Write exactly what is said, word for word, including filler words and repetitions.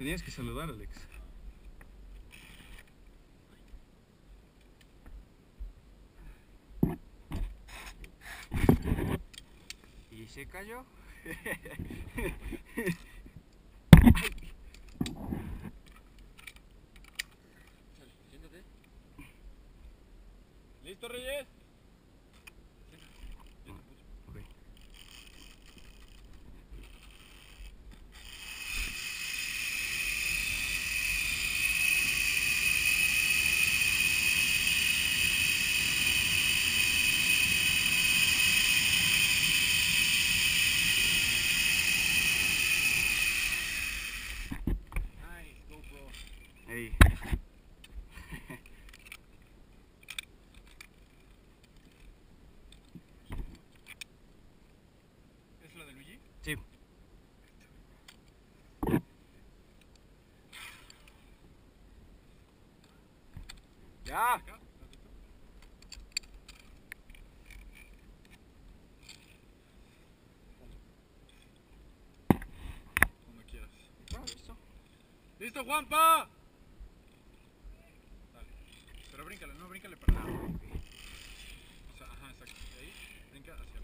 Tenías que saludar, Alex. Y se cayó. Siéntate. ¿Listo, Reyes? Okay. Nice, GoPro. Hey. ¿Es la de Luigi? Sí. Ya. Acá, tantito. Cuando quieras. Ah, listo. ¡Listo, Juanpa! Dale. Pero bríncale, no, bríncale para nada. O sea, ajá, exacto. De ahí, brinca hacia